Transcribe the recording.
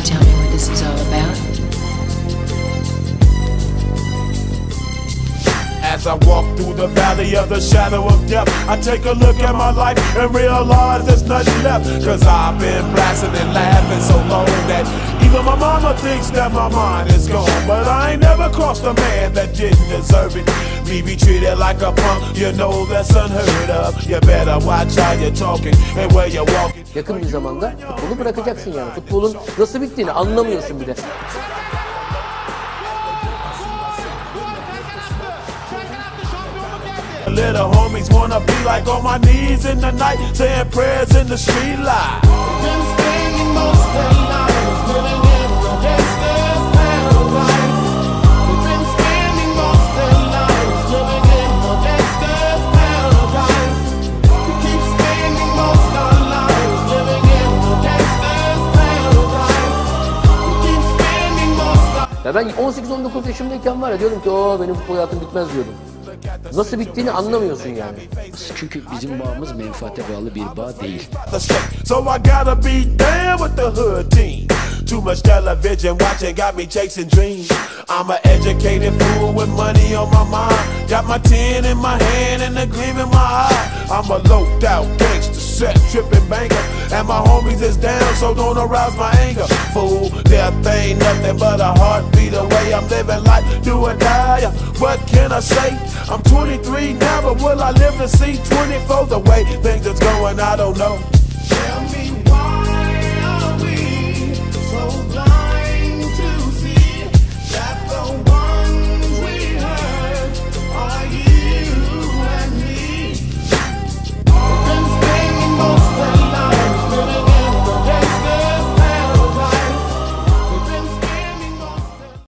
tell me what this is all about? As I walk through the valley of the shadow of death, I take a look at my life and realize there's nothing left. Cause I've been blasting and laughing so long that even my mama thinks that my mind is gone. But I ain't never crossed a man that didn't deserve it. Me be treated like a punk, you know that's unheard of. You better watch how you're talking and where you're walking. Yakın bir zamanda futbolu bırakacaksın yani. Futbolun nasıl bittiğini anlamıyorsun bile. Little homies wanna be like on my knees in the night, saying prayers in the street light. Been spending most their lives living in the gangster's paradise. We've been spending most their lives living in the gangster's paradise. We keep spending most our lives living in the gangster's paradise. We keep spending most our... Ya ben 18-19 yaşımdayken var ya diyordum ki o benim futbol hayatım bitmez diyordum. Nasıl bittiğini anlamıyorsun yani. Çünkü bizim bağımız menfaate bağlı bir bağ değil. So I gotta be down with the hood team. Too much television watching got me chasing dreams. I'm an educated fool with money on my mind. Got my tin in my hand and a gleam in my eye. I'm a loped out gangster, set tripping banker. And my homies is down, so don't arouse my anger. Fool, death ain't nothing but a heartbeat away. I'm living life, do or die. What can I say? I'm 23 now, but will I live to see 24? The way things is going, I don't know. Tell me